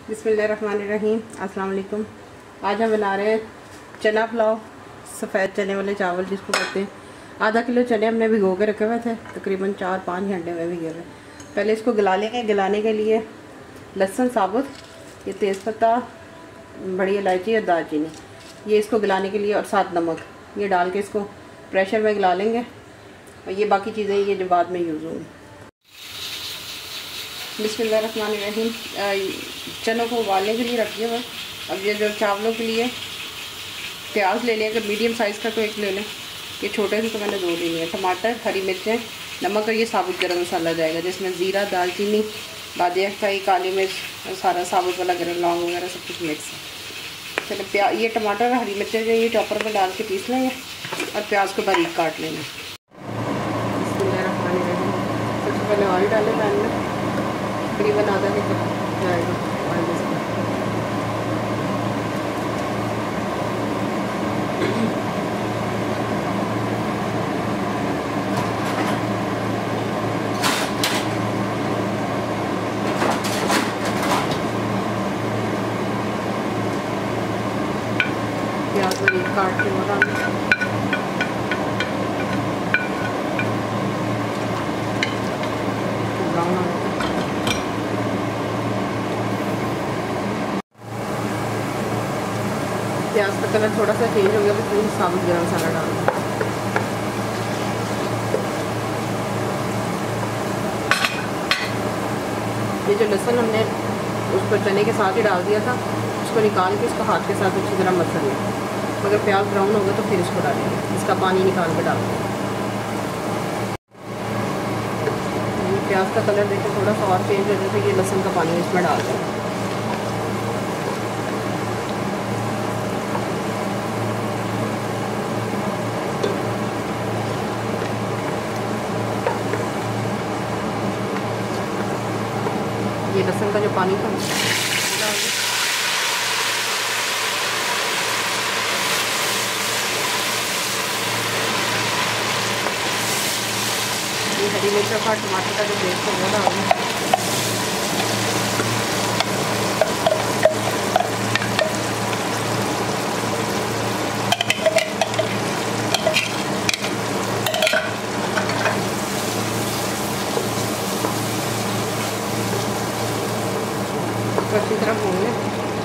बिस्मिल्लाहिर्रहमानिर्रहीम। अस्सलाम वालेकुम। आज हम बना रहे हैं चना पुलाव, सफ़ेद चने वाले चावल जिसको कहते हैं। आधा किलो चने हमने भिगो के रखे हुए थे, तकरीबन 4-5 घंटे में भिगे हुए। पहले इसको गला लेंगे। गलाने के लिए लहसुन साबुत, ये तेज़पत्ता, बड़ी इलायची और दालचीनी, ये इसको गलाने के लिए, और साथ नमक ये डाल के इसको प्रेशर में गला लेंगे। और ये बाकी चीज़ें ये जो बाद में यूज़ होंगी। बिस्मिल्लाहिर्रहमानिर्रहीम। चनों को उबालने के लिए रखिए हुए। अब ये जो चावलों के लिए प्याज ले लें, अगर मीडियम साइज़ का तो एक ले लें, ये छोटे से तो मैंने 2 ले लिए। टमाटर, हरी मिर्चें, नमक और ये साबुत गरम मसाला जाएगा जिसमें ज़ीरा, दालचीनी, बादिया अख्तरी, काली मिर्च, सारा साबुत वाला गरम, लौंग वगैरह सब कुछ मिक्स है। चलो ये टमाटर और हरी मिर्चें जो ये चॉपर में डाल के पीस लेंगे और प्याज को बारीक काट लेंगे। सबसे पहले ऑयल डालें पैन में, तकरीबन आधा लीटर जाएगा ऑयल इसमें। प्याज बारीक काट के वो डालें। ब्राउन हो प्याज का कलर थोड़ा सा चेंज हो गया तो फिर साबुत गरम मसाला डाल दें। ये जो लहसुन हमने उसको चने के साथ ही डाल दिया था, उसको निकाल के इसको हाथ के साथ अच्छी तरह मसल लें। अगर प्याज ब्राउन होगा तो फिर इसको डालेंगे, इसका पानी निकाल के डाल दें। प्याज का कलर देखिए थोड़ा सा और चेंज हो जाए तो ये लहसुन का पानी इसमें डाल दें। ये लहसुन का जो पानी था डाल दें। ये हरी मिर्च और टमाटर का जो पेस्ट है वो डाल दें। अच्छी तरह भून लें।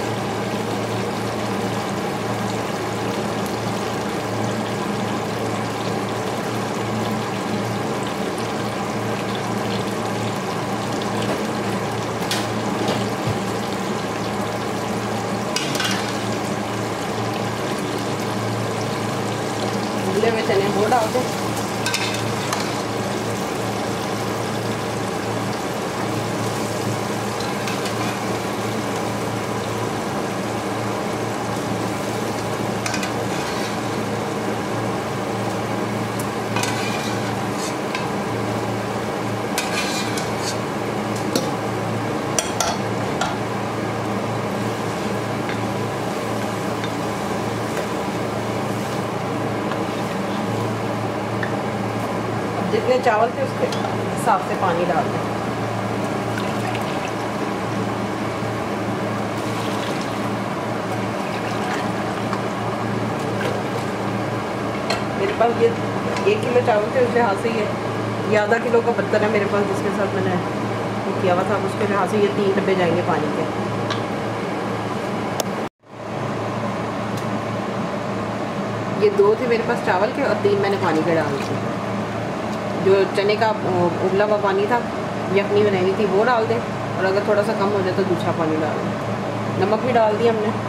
भूले हुए चने वो डाल दें। जितने चावल थे उसके हिसाब से पानी डाल दें। मेरे पास ये 1 किलो चावल थे, उस लिहाज से ये आधा किलो का बर्तन है मेरे पास जिसके साथ मैंने वो किया हुआ था। उसके लिहाज से ये 3 डब्बे जाएंगे पानी के। ये 2 थे मेरे पास चावल के और 3 मैंने पानी के डाल दिए। जो चने का उबला हुआ पानी था, यखनी बनाई हुई थी, वो डाल दें। और अगर थोड़ा सा कम हो जाए तो दूसरा पानी डाल दें। नमक भी डाल दिया हमने।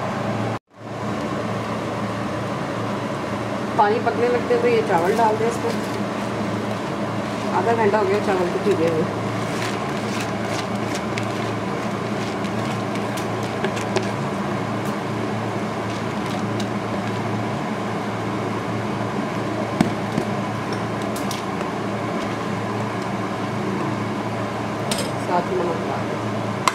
पानी पकने लगते तो ये चावल डाल दें इसमें। आधा घंटा हो गया चावल को भीगे हुए। साथ ही नमक डाल दें।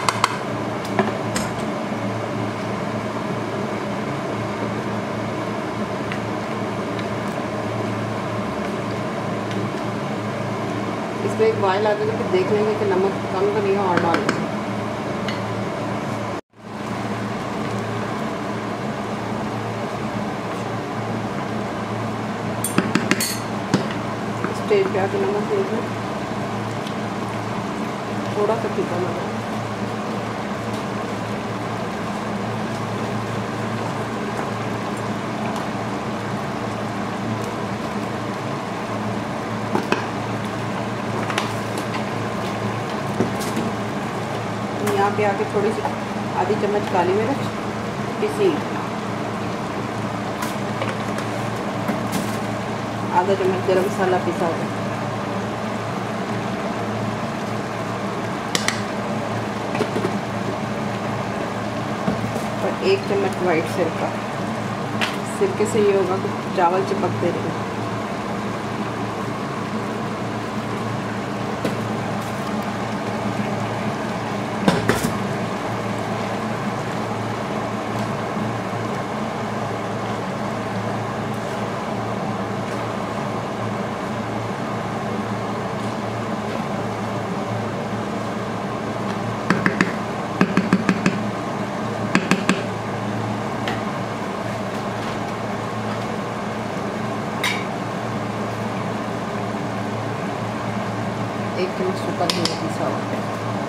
इसमें एक बॉयल आ जाएगा, फिर देख लेंगे कि नमक कम तो नहीं है और डाल देंगे। स्टेज पे आके नमक दे दूँ, थोड़ा सा फीका नमक। यहाँ पे आके थोड़ी सी आधी चम्मच काली मिर्च पिसी, आधा चम्मच गरम मसाला पिसा हुआ, और 1 चम्मच वाइट सिरका। सिरके से ये होगा कि चावल चिपकते रहेंगे। एक चम्मच सूखा धनिया पिसा हुआ।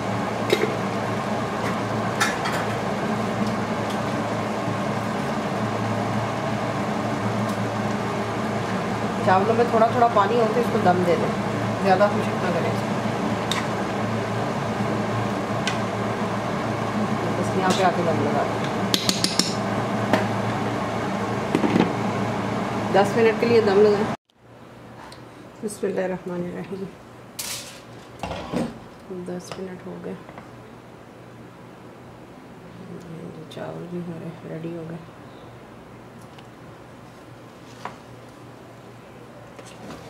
चावलों में थोड़ा थोड़ा पानी होता है, इसको दम दे दें, ज़्यादा खुशक ना करें। बस यहाँ पे आके दम लगा दें। 10 मिनट के लिए दम लगाएं। बिस्मिल्लाहिर्रहमानिर्रहीम। 10 मिनट हो गए, चावल भी हमारे रेडी हो गए।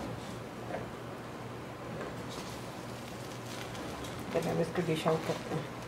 चलिए अब इसको डिश आउट करते हैं।